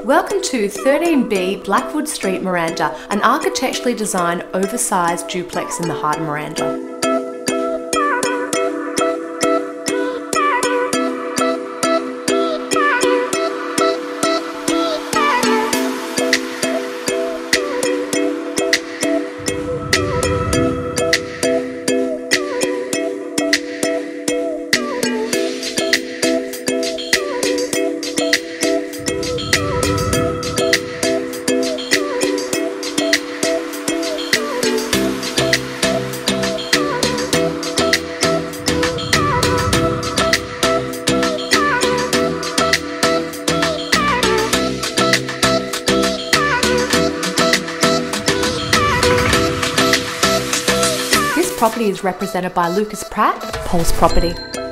Welcome to 13B Blackwood Street, Miranda, an architecturally designed oversized duplex in the heart of Miranda. This property is represented by Lucas Pratt, Paul's Property.